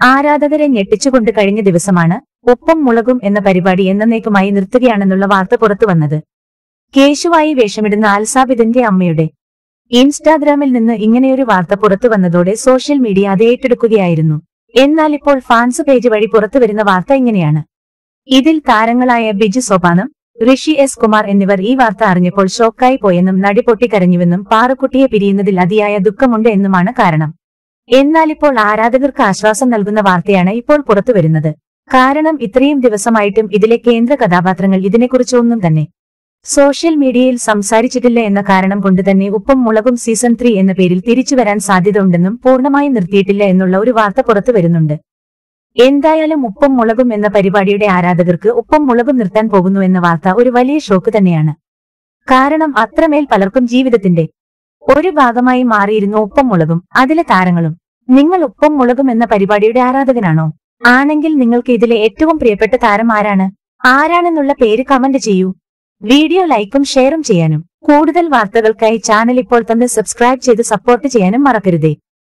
ആരാധകരെ ഞെട്ടിച്ചുകൊണ്ട് കഴിഞ്ഞ ദിവസമാണ് ഉപ്പും മുളകും എന്ന പരിപാടി എന്നേക്കുമായി നിർത്തുകയാണെന്നുള്ള വാർത്ത പുറത്തുവന്നത്. കേശുവായി വേഷമിടുന്ന അൽസാബിദിന്റെ അമ്മയുടെ ഇൻസ്റ്റാഗ്രാമിൽ നിന്ന് ഇങ്ങനെയൊരു വാർത്ത പുറത്തുവന്നതോടെ സോഷ്യൽ മീഡിയ അത് ഏറ്റെടുക്കുകയായിരുന്നു. എന്നാൽ ഇപ്പോൾ ഫാൻസ് പേജ് വഴി പുറത്തുവരുന്ന വാർത്ത ഇങ്ങനെയാണ്. ഇതിൽ താരങ്ങളായ ബിജു സോപാനം, ഋഷി എസ് കുമാർ എന്നിവർ ഈ വാർത്ത അറിഞ്ഞപ്പോൾ ഷോക്കായി പോയെന്നും നടി പൊട്ടിക്കരഞ്ഞുവെന്നും പാറുക്കുട്ടിയെ പിരിയുന്നതിൽ അതിയായ ദുഃഖമുണ്ട് എന്നുമാണ് കാരണം. എന്നാൽ ഇപ്പോൾ ആരാധകർക്ക് ആശ്വാസം നൽകുന്ന വാർത്തയാണ് ഇപ്പോൾ പുറത്തുവരുന്നത്. കാരണം ഇത്രയും ദിവസമായിട്ടും ഇതിലെ കേന്ദ്ര കഥാപാത്രങ്ങൾ ഇതിനെക്കുറിച്ച് ഒന്നും തന്നെ സോഷ്യൽ മീഡിയയിൽ സംസാരിച്ചിട്ടില്ല എന്ന കാരണം കൊണ്ടുതന്നെ ഉപ്പും മുളകും സീസൺ 3 എന്ന പേരിൽ തിരിച്ചുവരാൻ സാധ്യത ഉണ്ടെന്നും പൂർണ്ണമായും നിർത്തിയിട്ടില്ല എന്നുള്ള ഒരു വാർത്ത പുറത്തു വരുന്നുണ്ട്. എന്തായാലും ഉപ്പും മുളകും എന്ന പരിപാടിയുടെ ആരാധകർക്ക് ഉപ്പും മുളകും നിർത്താൻ പോകുന്നു എന്ന വാർത്ത ഒരു വലിയ ഷോക്ക് തന്നെയാണ്. കാരണം അത്രമേൽ പലർക്കും ജീവിതത്തിന്റെ ഒരു ഭാഗമായി മാറിയിരുന്നു ഉപ്പും മുളകും, അതിലെ താരങ്ങളും. നിങ്ങൾ ഉപ്പും മുളകും എന്ന പരിപാടിയുടെ ആരാധകനാണോ? ആണെങ്കിൽ നിങ്ങൾക്ക് ഇതിലെ ഏറ്റവും പ്രിയപ്പെട്ട താരം ആരാണെന്നുള്ള പേര് കമന്റ് ചെയ്യൂ. വീഡിയോ ലൈക്കും ഷെയറും ചെയ്യാനും കൂടുതൽ വാർത്തകൾക്കായി ചാനൽ ഇപ്പോൾ തന്നെ സബ്സ്ക്രൈബ് ചെയ്ത് സപ്പോർട്ട് ചെയ്യാനും മറക്കരുതേ.